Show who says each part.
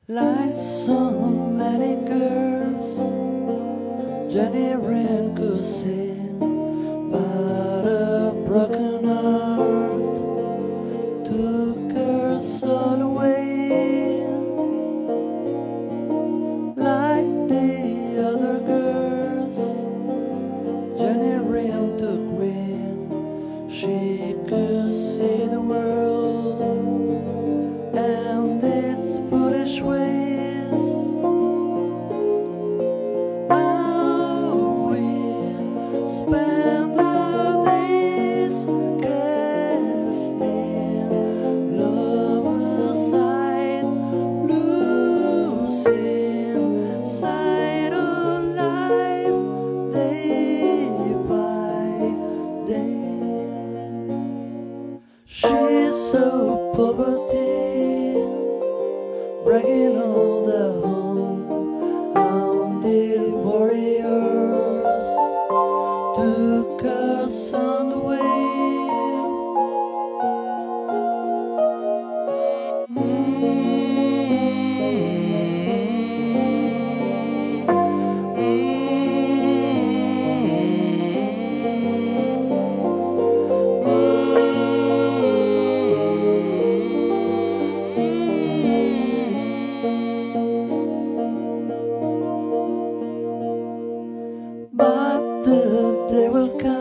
Speaker 1: Like so many girls, Jenny Wren could sing about a broken heart, took her soul away. Like the other girls, Jenny Wren took wing. She could see the world and its foolish ways. Now we spend the days casting love aside, losing sight of life day by day. She's so poverty, bragging on the home, wounded warriors took her song away. But the day will come